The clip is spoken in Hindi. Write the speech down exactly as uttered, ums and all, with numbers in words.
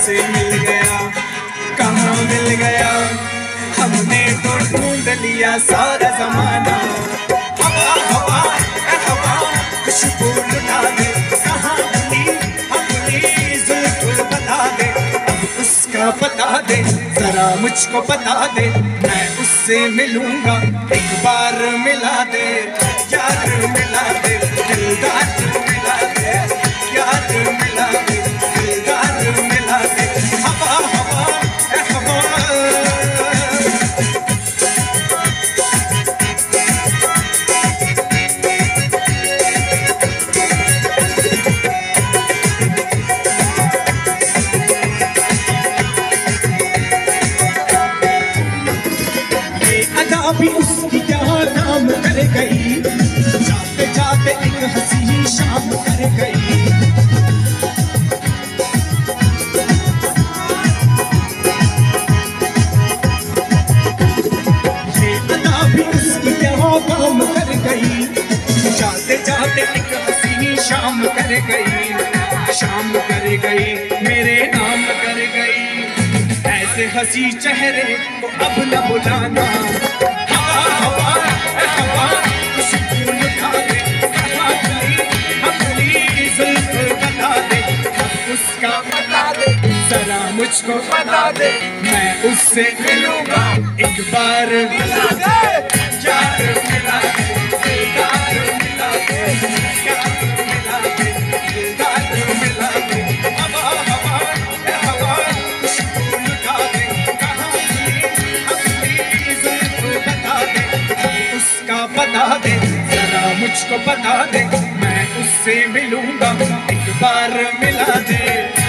से मिल गया, कहाँ मिल गया, हमने तो ढूंढ लिया सारा जमाना। हवा हवा हवा खुशबू लुटा दे, कहाँ मिली अपनी जुल्फ बता दे, अब उसका बता दे, जरा मुझको बता दे, मैं उससे मिलूंगा, एक बार मिला दे, यार मिला दे, दिलदार मिला दे, यार मिला दे, दिलदार मिला दे। हवा हवा हवा भी उसकी क्या नाम कर गई, जाते जाते एक हंसी शाम कर गई। ये अदा भी उसकी क्या नाम कर गई, जाते जाते एक हंसी शाम कर गई, शाम कर गई, मेरे नाम कर गई। ऐसे हंसी चेहरे को अब न बुलाना, उसका बता दे, जरा मुझको बता दे, मैं उससे मिलूंगा, एक बार मिला दे, यार मिला दे, दिलदार मिला दे, यार मिला दे, दिलदार मिला दे। हवा हवा हवा खुशबू लुटा दे, कहाँ मिली अपनी जुल्फ बता दे, उसका बता दे, जरा मुझको बता दे, मैं उससे मिलूंगा, एक बार मिला दे।